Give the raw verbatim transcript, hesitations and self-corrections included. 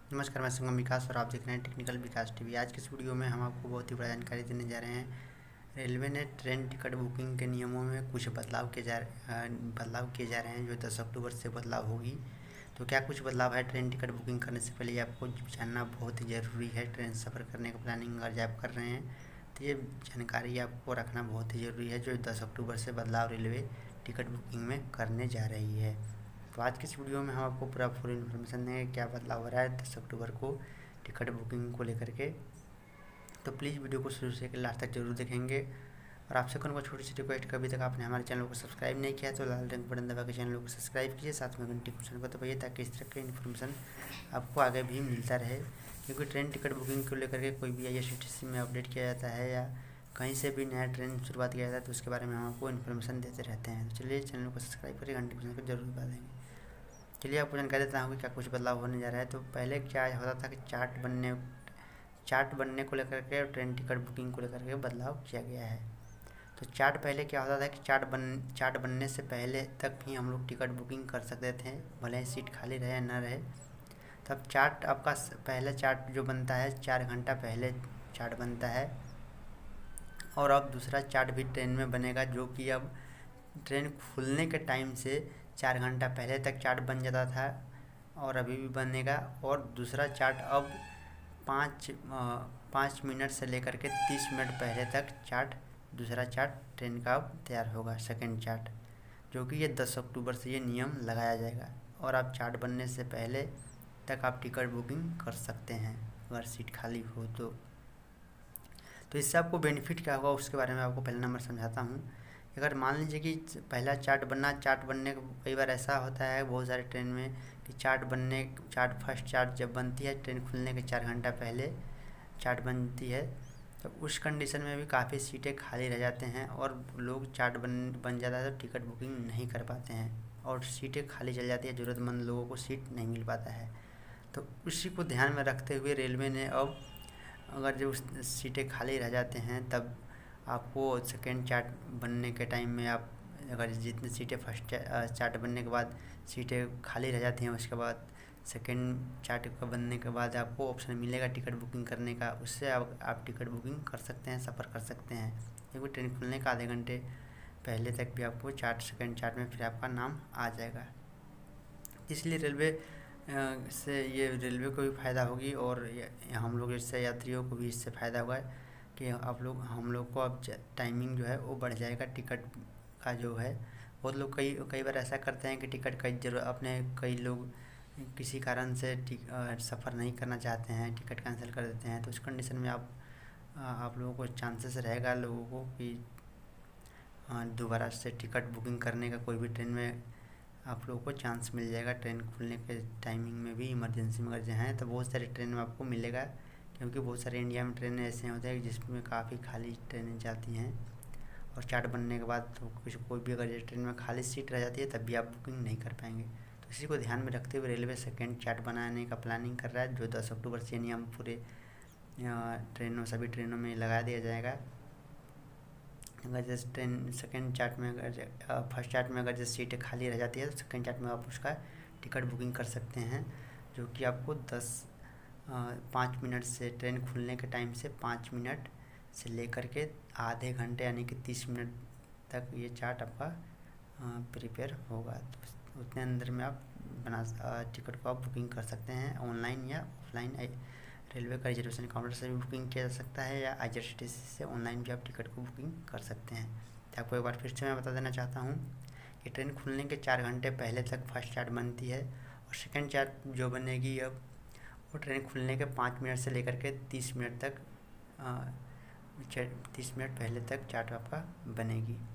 नमस्कार, मैं संगम विकास और आप देख रहे हैं टेक्निकल विकास टीवी। आज की इस वीडियो में हम आपको बहुत ही बड़ा जानकारी देने जा रहे हैं। रेलवे ने ट्रेन टिकट बुकिंग के नियमों में कुछ बदलाव किए जा बदलाव किए जा रहे हैं, जो दस अक्टूबर से बदलाव होगी। तो क्या कुछ बदलाव है ट्रेन टिकट बुकिंग करने से पहले, आपको जानना बहुत ही ज़रूरी है। ट्रेन सफ़र करने का प्लानिंग अगर आप कर रहे हैं तो ये जानकारी आपको रखना बहुत ही ज़रूरी है, जो दस अक्टूबर से बदलाव रेलवे टिकट बुकिंग में करने जा रही है। तो आज की इस वीडियो में हम आपको पूरा फुल इन्फॉर्मेशन देंगे क्या बदलाव हो रहा है दस अक्टूबर को टिकट बुकिंग को लेकर के। तो प्लीज़ वीडियो को शुरू से लास्ट तक जरूर देखेंगे। और आपसे कौन को छोटी सी रिक्वेस्ट, कभी तक आपने हमारे चैनल को सब्सक्राइब नहीं किया तो लाल रंग बटन दबा के चैनल को सब्सक्राइब कीजिए, साथ में घंटी क्वेश्चन को दबाइए ताकि इस तरह के इन्फॉर्मेशन आपको आगे भी मिलता रहे। क्योंकि ट्रेन टिकट बुकिंग को लेकर के कोई भी I R C T C में अपडेट किया जाता है या कहीं से भी नया ट्रेन शुरुआत किया जाता है तो उसके बारे में हम आपको इन्फॉर्मेशन देते रहते हैं। तो चलिए चैनल को सब्सक्राइब करिए, घंटी क्वेश्चन को जरूर दबा देंगे। चलिए आपको जानकारी देता हूँ कि क्या कुछ बदलाव होने जा रहा है। तो पहले क्या होता था कि चार्ट बनने चार्ट बनने को लेकर के ट्रेन टिकट बुकिंग को लेकर के बदलाव किया गया है। तो चार्ट पहले क्या होता था कि चार्ट बन चार्ट बनने से पहले तक भी हम लोग टिकट बुकिंग कर सकते थे, भले ही सीट खाली रहे या न रहे। तब चार्ट आपका पहले चार्ट जो बनता है चार घंटा पहले चार्ट बनता है, और अब दूसरा चार्ट भी ट्रेन में बनेगा, जो कि अब ट्रेन खुलने के टाइम से चार घंटा पहले तक चार्ट बन जाता था और अभी भी बनेगा। और दूसरा चार्ट अब पाँच पाँच मिनट से लेकर के तीस मिनट पहले तक चार्ट दूसरा चार्ट ट्रेन का अब तैयार होगा, सेकंड चार्ट, जो कि ये दस अक्टूबर से ये नियम लगाया जाएगा। और आप चार्ट बनने से पहले तक आप टिकट बुकिंग कर सकते हैं अगर सीट खाली हो तो। तो इससे आपको बेनिफिट क्या होगा उसके बारे में आपको पहले नंबर समझाता हूँ। अगर मान लीजिए कि पहला चार्ट बनना चार्ट बनने कई बार ऐसा होता है बहुत सारे ट्रेन में कि चार्ट बनने चार्ट फर्स्ट चार्ट जब बनती है ट्रेन खुलने के चार घंटा पहले चार्ट बनती है, तो उस कंडीशन में भी काफ़ी सीटें खाली रह जाते हैं और लोग चार्ट बन बन जाता है तो टिकट बुकिंग नहीं कर पाते हैं और सीटें खाली चल जाती है, ज़रूरतमंद लोगों को सीट नहीं मिल पाता है। तो उसी को ध्यान में रखते हुए रेलवे ने अब अगर जो सीटें खाली रह जाते हैं तब आपको सेकेंड चार्ट बनने के टाइम में आप अगर जितनी सीटें फर्स्ट चार्ट बनने के बाद सीटें खाली रह जाती हैं, उसके बाद सेकेंड चार्ट का बनने के बाद आपको ऑप्शन मिलेगा टिकट बुकिंग करने का। उससे आप, आप टिकट बुकिंग कर सकते हैं, सफ़र कर सकते हैं। क्योंकि ट्रेन खुलने का आधे घंटे पहले तक भी आपको चार्ट सेकेंड चार्ट में फिर आपका नाम आ जाएगा। इसलिए रेलवे से ये रेलवे को भी फ़ायदा होगी और हम लोग इससे यात्रियों को भी इससे फ़ायदा होगा कि आप लोग हम लोग को अब टाइमिंग जो है वो बढ़ जाएगा टिकट का जो है। बहुत लोग कई कई बार ऐसा करते हैं कि टिकट का जरूर अपने कई लोग किसी कारण से सफ़र नहीं करना चाहते हैं, टिकट कैंसिल कर देते हैं। तो उस कंडीशन में आप आप लोगों को चांसेस रहेगा लोगों को कि दोबारा से टिकट बुकिंग करने का कोई भी ट्रेन में आप लोगों को चांस मिल जाएगा। ट्रेन खुलने के टाइमिंग में भी इमरजेंसी में अगर हैं तो बहुत सारी ट्रेन में आपको मिलेगा, क्योंकि बहुत सारे इंडिया में ट्रेनें ऐसे होते हैं जिसमें काफ़ी खाली ट्रेनें जाती हैं और चार्ट बनने के बाद तो कुछ कोई भी अगर ट्रेन में खाली सीट रह जाती है तब भी आप बुकिंग नहीं कर पाएंगे। तो इसी को ध्यान में रखते हुए रेलवे सेकेंड चार्ट बनाने का प्लानिंग कर रहा है, जो दस अक्टूबर से नियम पूरे ट्रेनों सभी ट्रेनों में लगा दिया जाएगा। अगर जैसे ट्रेन सेकेंड चार्ट में अगर फर्स्ट चार्ट में अगर जैसे सीटें खाली रह जाती है तो सेकेंड चार्ट में आप उसका टिकट बुकिंग कर सकते हैं, जो कि आपको दस पाँच मिनट से ट्रेन खुलने के टाइम से पाँच मिनट से लेकर के आधे घंटे यानी कि तीस मिनट तक ये चार्ट आपका प्रिपेयर होगा। तो उतने अंदर में आप बना टिकट को आप बुकिंग कर सकते हैं, ऑनलाइन या ऑफलाइन। रेलवे का रिजर्वेशन काउंटर से भी बुकिंग किया जा सकता है या I R C T C से ऑनलाइन भी आप टिकट को बुकिंग कर सकते हैं। तो आपको एक बार फिर से मैं बता देना चाहता हूँ कि ट्रेन खुलने के चार घंटे पहले तक फर्स्ट चार्ट बनती है और सेकेंड चार्ट जो बनेगी अब वो ट्रेन खुलने के पाँच मिनट से लेकर के तीस मिनट तक तीस मिनट पहले तक चार्ट आपका बनेगी।